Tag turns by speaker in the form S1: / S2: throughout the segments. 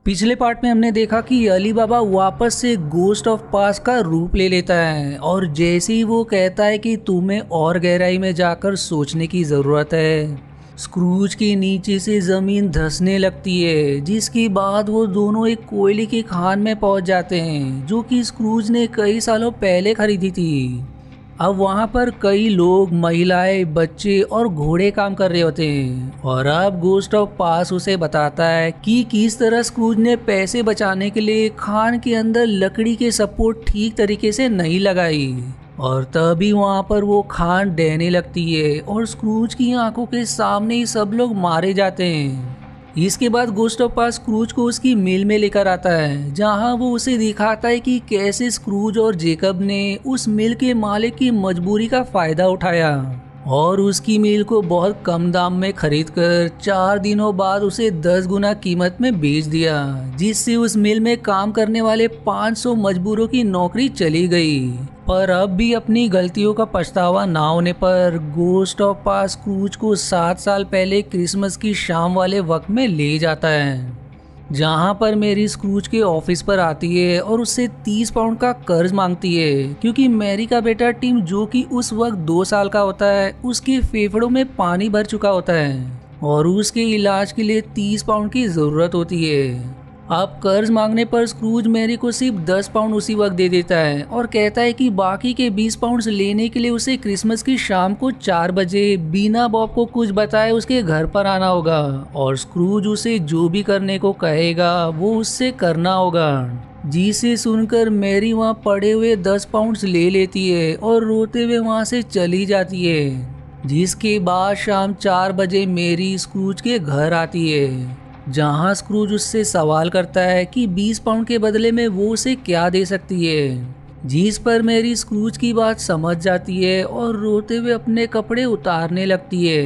S1: पिछले पार्ट में हमने देखा कि अली बाबा वापस से गोस्ट ऑफ पास्ट का रूप ले लेता है और जैसे ही वो कहता है कि तुम्हें और गहराई में जाकर सोचने की ज़रूरत है, स्क्रूज के नीचे से ज़मीन धंसने लगती है, जिसके बाद वो दोनों एक कोयले की खान में पहुंच जाते हैं जो कि स्क्रूज ने कई सालों पहले खरीदी थी। अब वहाँ पर कई लोग, महिलाएं, बच्चे और घोड़े काम कर रहे होते हैं और अब गोस्ट ऑफ पास उसे बताता है कि किस तरह स्क्रूज ने पैसे बचाने के लिए खान के अंदर लकड़ी के सपोर्ट ठीक तरीके से नहीं लगाई और तभी वहाँ पर वो खान डहने लगती है और स्क्रूज की आंखों के सामने ही सब लोग मारे जाते हैं। इसके बाद गोस्ट ऑफ पास्ट स्क्रूज को उसकी मिल में लेकर आता है, जहां वो उसे दिखाता है कि कैसे स्क्रूज और जेकब ने उस मिल के मालिक की मजबूरी का फायदा उठाया और उसकी मिल को बहुत कम दाम में खरीदकर 4 दिनों बाद उसे 10 गुना कीमत में बेच दिया, जिससे उस मिल में काम करने वाले 500 मजदूरों की नौकरी चली गई। पर अब भी अपनी गलतियों का पछतावा ना होने पर गोस्ट ऑफ पास्ट स्क्रूज को 7 साल पहले क्रिसमस की शाम वाले वक्त में ले जाता है, जहां पर मैरी स्क्रूज के ऑफिस पर आती है और उससे 30 पाउंड का कर्ज मांगती है, क्योंकि मैरी का बेटा टिम, जो कि उस वक्त 2 साल का होता है, उसके फेफड़ों में पानी भर चुका होता है और उसके इलाज के लिए 30 पाउंड की जरूरत होती है। अब कर्ज मांगने पर स्क्रूज मैरी को सिर्फ 10 पाउंड उसी वक्त दे देता है और कहता है कि बाकी के 20 पाउंड लेने के लिए उसे क्रिसमस की शाम को 4 बजे बिना बॉब को कुछ बताए उसके घर पर आना होगा और स्क्रूज उसे जो भी करने को कहेगा वो उससे करना होगा। जिसे सुनकर मैरी वहाँ पड़े हुए 10 पाउंड ले लेती है और रोते हुए वहाँ से चली जाती है। जिसके बाद शाम 4 बजे मैरी स्क्रूज के घर आती है, जहां स्क्रूज उससे सवाल करता है कि 20 पाउंड के बदले में वो उसे क्या दे सकती है, जिस पर मैरी स्क्रूज की बात समझ जाती है और रोते हुए अपने कपड़े उतारने लगती है।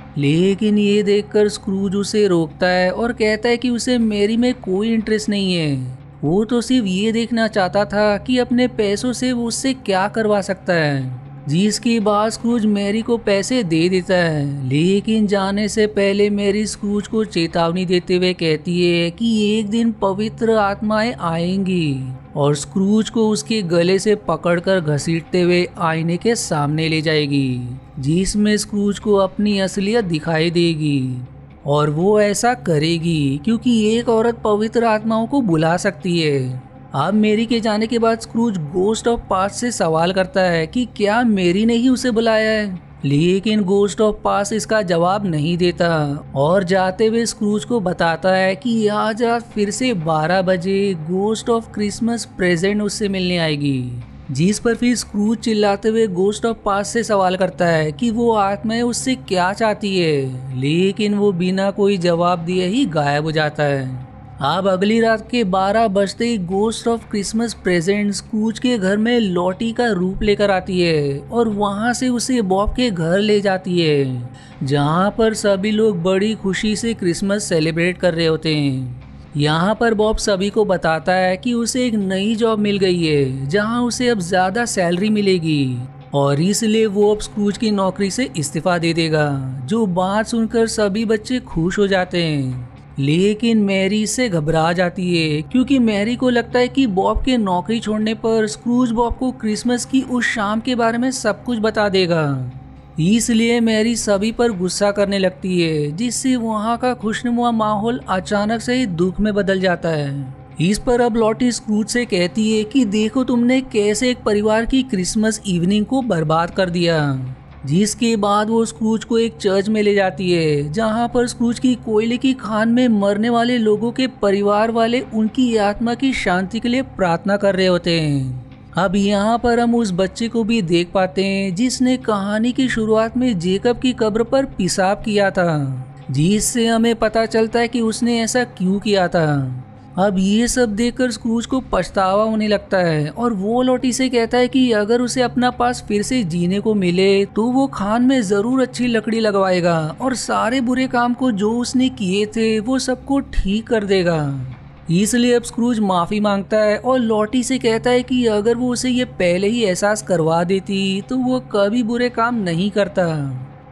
S1: लेकिन ये देखकर स्क्रूज उसे रोकता है और कहता है कि उसे मैरी में कोई इंटरेस्ट नहीं है, वो तो सिर्फ ये देखना चाहता था कि अपने पैसों से वो उससे क्या करवा सकता है। जिसके बाद स्क्रूज मैरी को पैसे दे देता है, लेकिन जाने से पहले मैरी स्क्रूज को चेतावनी देते हुए कहती है कि एक दिन पवित्र आत्माएं आएंगी और स्क्रूज को उसके गले से पकड़कर घसीटते हुए आईने के सामने ले जाएगी, जिसमें स्क्रूज को अपनी असलियत दिखाई देगी और वो ऐसा करेगी क्योंकि एक औरत पवित्र आत्माओं को बुला सकती है। अब मैरी के जाने के बाद स्क्रूज गोस्ट ऑफ पास्ट से सवाल करता है कि क्या मैरी ने ही उसे बुलाया है, लेकिन गोस्ट ऑफ पास्ट इसका जवाब नहीं देता और जाते हुए स्क्रूज को बताता है कि आज रात फिर से 12 बजे गोस्ट ऑफ क्रिसमस प्रेजेंट उससे मिलने आएगी। जिस पर फिर स्क्रूज चिल्लाते हुए गोस्ट ऑफ पास्ट से सवाल करता है कि वो आत्माएं उससे क्या चाहती है, लेकिन वो बिना कोई जवाब दिए ही गायब हो जाता है। अब अगली रात के 12 बजते ही ghost of Christmas present Scrooge के घर में लॉटी का रूप लेकर आती है और वहां से उसे बॉब के घर ले जाती है, जहां पर सभी लोग बड़ी खुशी से क्रिसमस सेलिब्रेट कर रहे होते हैं। यहाँ पर बॉब सभी को बताता है कि उसे एक नई जॉब मिल गई है, जहां उसे अब ज्यादा सैलरी मिलेगी और इसलिए वो अब स्क्रूज की नौकरी से इस्तीफा दे देगा। जो बात सुनकर सभी बच्चे खुश हो जाते हैं, लेकिन मैरी इससे घबरा जाती है, क्योंकि मैरी को लगता है कि बॉब के नौकरी छोड़ने पर स्क्रूज बॉब को क्रिसमस की उस शाम के बारे में सब कुछ बता देगा। इसलिए मैरी सभी पर गुस्सा करने लगती है, जिससे वहाँ का खुशनुमा माहौल अचानक से ही दुख में बदल जाता है। इस पर अब लॉटी स्क्रूज से कहती है कि देखो तुमने कैसे एक परिवार की क्रिसमस इवनिंग को बर्बाद कर दिया। जिसके बाद वो स्क्रूज को एक चर्च में ले जाती है, जहां पर स्क्रूज की कोयले की खान में मरने वाले लोगों के परिवार वाले उनकी आत्मा की शांति के लिए प्रार्थना कर रहे होते हैं। अब यहाँ पर हम उस बच्चे को भी देख पाते हैं जिसने कहानी की शुरुआत में जेकब की कब्र पर पेशाब किया था, जिससे हमें पता चलता है कि उसने ऐसा क्यों किया था। अब ये सब देखकर स्क्रूज को पछतावा होने लगता है और वो लॉटी से कहता है कि अगर उसे अपना पास फिर से जीने को मिले तो वो खान में जरूर अच्छी लकड़ी लगवाएगा और सारे बुरे काम को जो उसने किए थे वो सबको ठीक कर देगा। इसलिए अब स्क्रूज माफी मांगता है और लॉटी से कहता है कि अगर वो उसे ये पहले ही एहसास करवा देती तो वो कभी बुरे काम नहीं करता।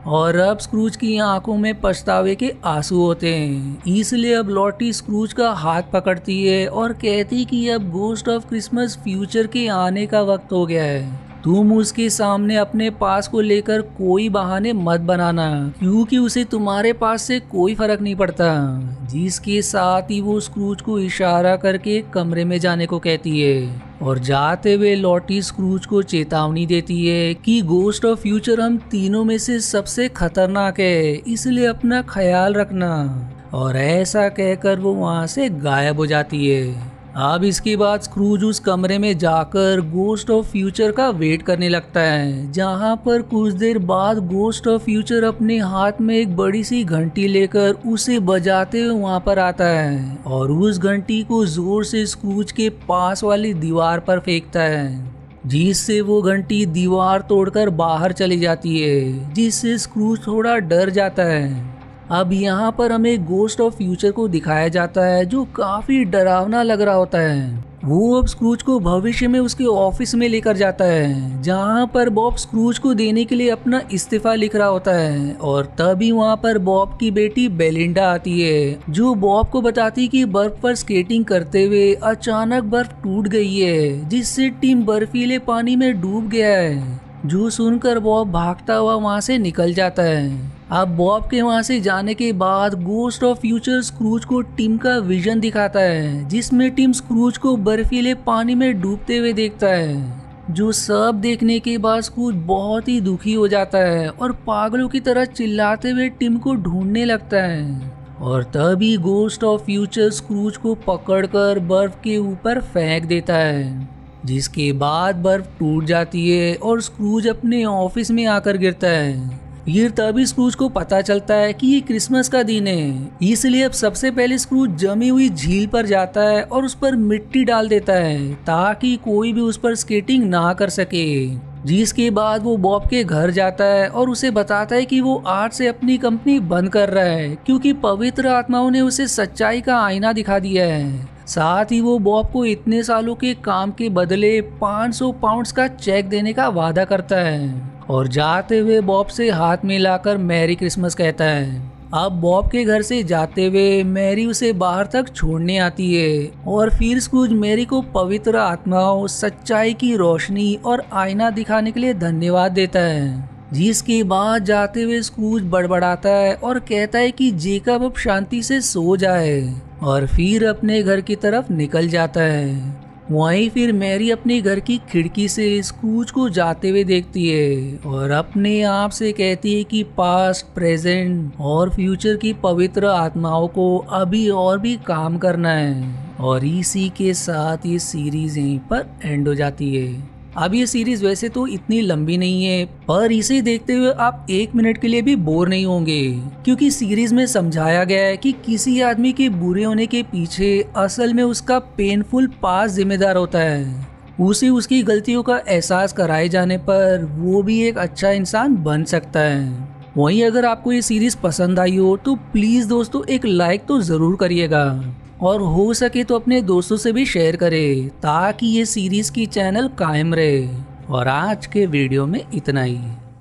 S1: और अब स्क्रूज की आंखों में पछतावे के आंसू होते हैं। इसलिए अब लॉटी स्क्रूज का हाथ पकड़ती है और कहती कि अब गोस्ट ऑफ क्रिसमस फ्यूचर के आने का वक्त हो गया है। तुम उसके सामने अपने पास को लेकर कोई बहाने मत बनाना, क्योंकि उसे तुम्हारे पास से कोई फर्क नहीं पड़ता। जिसके साथ ही वो स्क्रूज को इशारा करके कमरे में जाने को कहती है और जाते हुए लॉटी स्क्रूज को चेतावनी देती है कि गोस्ट ऑफ फ्यूचर हम तीनों में से सबसे खतरनाक है, इसलिए अपना ख्याल रखना। और ऐसा कहकर वो वहाँ से गायब हो जाती है। अब इसके बाद स्क्रूज उस कमरे में जाकर गोस्ट ऑफ फ्यूचर का वेट करने लगता है, जहाँ पर कुछ देर बाद गोस्ट ऑफ फ्यूचर अपने हाथ में एक बड़ी सी घंटी लेकर उसे बजाते हुए वहाँ पर आता है और उस घंटी को जोर से स्क्रूज के पास वाली दीवार पर फेंकता है, जिससे वो घंटी दीवार तोड़कर बाहर चली जाती है, जिससे स्क्रूज थोड़ा डर जाता है। अब यहाँ पर हमें गोस्ट ऑफ फ्यूचर को दिखाया जाता है, जो काफी डरावना लग रहा होता है। वो अब स्क्रूज को भविष्य में उसके ऑफिस में लेकर जाता है, जहाँ पर बॉब स्क्रूज को देने के लिए अपना इस्तीफा लिख रहा होता है। और तभी वहाँ पर बॉब की बेटी बेलिंडा आती है, जो बॉब को बताती कि बर्फ पर स्केटिंग करते हुए अचानक बर्फ टूट गई है, जिससे टीम बर्फीले पानी में डूब गया है। जो सुनकर बॉब भागता हुआ वहाँ से निकल जाता है। अब बॉब के वहाँ से जाने के बाद गोस्ट ऑफ फ्यूचर स्क्रूज को टिम का विजन दिखाता है, जिसमें टिम स्क्रूज को बर्फीले पानी में डूबते हुए देखता है। जो सब देखने के बाद स्क्रूज बहुत ही दुखी हो जाता है और पागलों की तरह चिल्लाते हुए टिम को ढूंढने लगता है। और तभी गोस्ट ऑफ फ्यूचर स्क्रूज को पकड़कर बर्फ के ऊपर फेंक देता है, जिसके बाद बर्फ टूट जाती है और स्क्रूज अपने ऑफिस में आकर गिरता है। फिर तभी स्क्रूज को पता चलता है कि ये क्रिसमस का दिन है, इसलिए अब सबसे पहले स्क्रूज जमी हुई झील पर जाता है और उस पर मिट्टी डाल देता है, ताकि कोई भी उस पर स्केटिंग ना कर सके। जिसके बाद वो बॉब के घर जाता है और उसे बताता है कि वो आज से अपनी कंपनी बंद कर रहा है, क्योंकि पवित्र आत्माओं ने उसे सच्चाई का आईना दिखा दिया है। साथ ही वो बॉब को इतने सालों के काम के बदले 500 पाउंड्स का चेक देने का वादा करता है और जाते हुए बॉब से हाथ मिलाकर मैरी क्रिसमस कहता है। अब बॉब के घर से जाते हुए मैरी उसे बाहर तक छोड़ने आती है और फिर स्क्रूज मैरी को पवित्र आत्माओं, सच्चाई की रोशनी और आईना दिखाने के लिए धन्यवाद देता है। जिसके बाद जाते हुए स्क्रूज बड़बड़ाता है और कहता है कि जेकब अब शांति से सो जाए, और फिर अपने घर की तरफ निकल जाता है। वहीं फिर मैरी अपने घर की खिड़की से स्क्रूज को जाते हुए देखती है और अपने आप से कहती है कि पास्ट, प्रेजेंट और फ्यूचर की पवित्र आत्माओं को अभी और भी काम करना है। और इसी के साथ ये सीरीज यहीं पर एंड हो जाती है। अब ये सीरीज वैसे तो इतनी लंबी नहीं है, पर इसे देखते हुए आप 1 मिनट के लिए भी बोर नहीं होंगे, क्योंकि सीरीज में समझाया गया है कि किसी आदमी के बुरे होने के पीछे असल में उसका पेनफुल पास्ट जिम्मेदार होता है। उसे उसकी गलतियों का एहसास कराए जाने पर वो भी एक अच्छा इंसान बन सकता है। वहीं अगर आपको ये सीरीज पसंद आई हो तो प्लीज दोस्तों एक लाइक तो जरूर करिएगा, और हो सके तो अपने दोस्तों से भी शेयर करें, ताकि ये सीरीज की चैनल कायम रहे। और आज के वीडियो में इतना ही।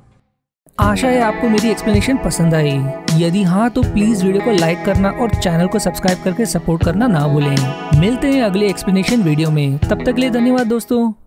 S1: आशा है आपको मेरी एक्सप्लेनेशन पसंद आई। यदि हाँ तो प्लीज वीडियो को लाइक करना और चैनल को सब्सक्राइब करके सपोर्ट करना ना भूलें। मिलते हैं अगले एक्सप्लेनेशन वीडियो में, तब तक के लिए धन्यवाद दोस्तों।